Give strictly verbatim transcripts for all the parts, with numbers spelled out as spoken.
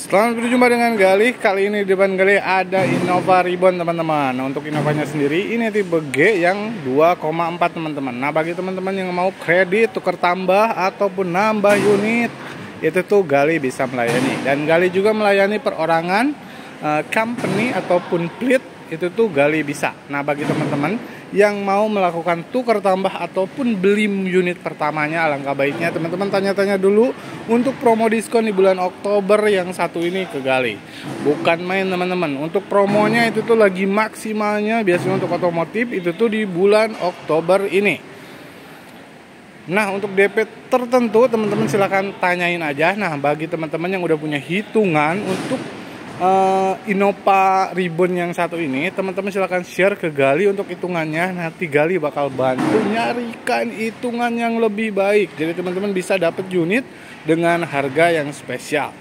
Selamat berjumpa dengan Galih. Kali ini di depan Galih ada Innova Ribbon teman-teman. Nah, untuk Innovanya sendiri ini tipe G yang dua koma empat teman-teman. Nah, bagi teman-teman yang mau kredit, tukar tambah ataupun nambah unit, itu tuh Galih bisa melayani. Dan Galih juga melayani perorangan, uh, company ataupun fleet, itu tuh Galih bisa. Nah, bagi teman-teman yang mau melakukan tukar tambah ataupun beli unit pertamanya, alangkah baiknya teman-teman tanya-tanya dulu untuk promo diskon di bulan Oktober yang satu ini ke Galih. Bukan main teman-teman, untuk promonya itu tuh lagi maksimalnya biasanya untuk otomotif itu tuh di bulan Oktober ini. Nah, untuk D P tertentu teman-teman silahkan tanyain aja. Nah, bagi teman-teman yang udah punya hitungan untuk Uh, Innova Ribbon yang satu ini, teman-teman silahkan share ke Galih untuk hitungannya. Nanti Galih bakal bantu nyarikan hitungan yang lebih baik. Jadi teman-teman bisa dapat unit dengan harga yang spesial.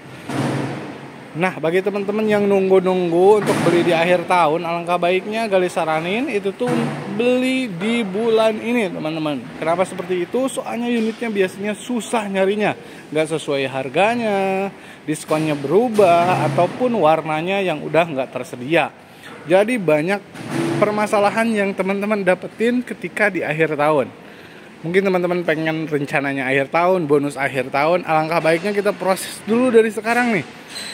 Nah, bagi teman-teman yang nunggu-nunggu untuk beli di akhir tahun, alangkah baiknya Galih saranin itu tuh beli di bulan ini teman-teman. Kenapa seperti itu? Soalnya unitnya biasanya susah nyarinya, nggak sesuai harganya, diskonnya berubah, ataupun warnanya yang udah nggak tersedia. Jadi banyak permasalahan yang teman-teman dapetin ketika di akhir tahun. Mungkin teman-teman pengen rencananya akhir tahun, bonus akhir tahun, alangkah baiknya kita proses dulu dari sekarang nih.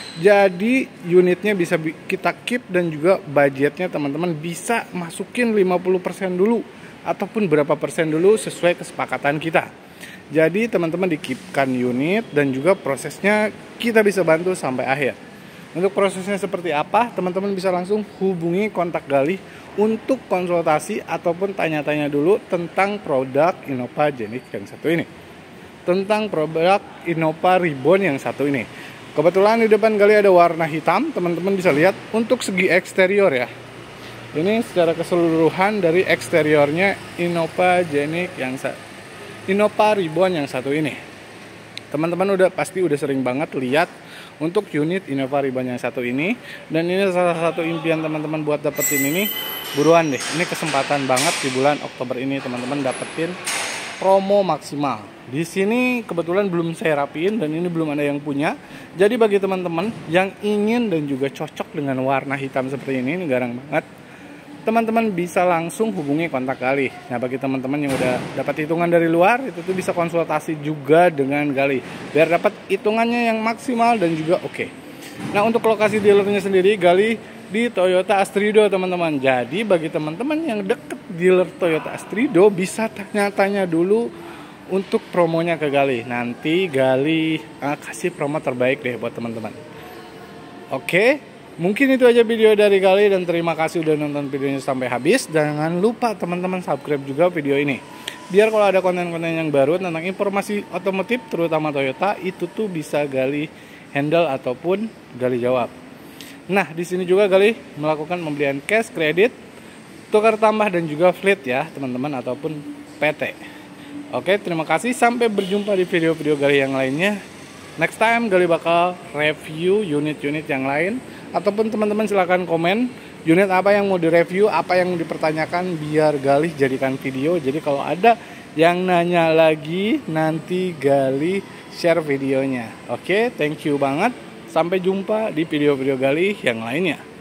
Jadi unitnya bisa kita keep dan juga budgetnya teman-teman bisa masukin lima puluh persen dulu ataupun berapa persen dulu sesuai kesepakatan kita. Jadi teman-teman di-keep-kan unit dan juga prosesnya kita bisa bantu sampai akhir. Untuk prosesnya seperti apa, teman-teman bisa langsung hubungi kontak Galih untuk konsultasi ataupun tanya-tanya dulu tentang produk Innova Genic yang satu ini. Tentang produk Innova Ribbon yang satu ini. Kebetulan di depan Galih ada warna hitam, teman-teman bisa lihat untuk segi eksterior ya. Ini secara keseluruhan dari eksteriornya Innova Genic yang satu. Innova Ribbon yang satu ini. Teman-teman udah pasti udah sering banget lihat untuk unit Innova Ribbon yang satu ini, dan ini salah satu impian teman-teman buat dapetin ini. Buruan deh, ini kesempatan banget di bulan Oktober ini teman-teman dapetin promo maksimal. Di sini kebetulan belum saya rapiin dan ini belum ada yang punya. Jadi bagi teman-teman yang ingin dan juga cocok dengan warna hitam seperti ini, ini garang banget, teman-teman bisa langsung hubungi kontak Galih. Nah, bagi teman-teman yang udah dapat hitungan dari luar, itu tuh bisa konsultasi juga dengan Galih biar dapat hitungannya yang maksimal dan juga oke. Okay. Nah, untuk lokasi dealernya sendiri Galih di Toyota Astrido teman-teman. Jadi bagi teman-teman yang deket dealer Toyota Astrido bisa tanya-tanya dulu untuk promonya ke Galih. Nanti Galih uh, kasih promo terbaik deh buat teman-teman. Oke. Okay. Mungkin itu aja video dari Galih dan terima kasih udah nonton videonya sampai habis. Jangan lupa teman-teman subscribe juga video ini. Biar kalau ada konten-konten yang baru tentang informasi otomotif terutama Toyota itu tuh bisa Galih handle ataupun Galih jawab. Nah, di sini juga Galih melakukan pembelian cash, kredit, tukar tambah dan juga fleet ya, teman-teman ataupun P T. Oke, terima kasih, sampai berjumpa di video-video Galih yang lainnya. Next time Galih bakal review unit-unit yang lain. Ataupun teman-teman silahkan komen unit apa yang mau direview, apa yang mau dipertanyakan biar Galih jadikan video. Jadi kalau ada yang nanya lagi nanti Galih share videonya. Oke, thank you banget. Sampai jumpa di video-video Galih yang lainnya.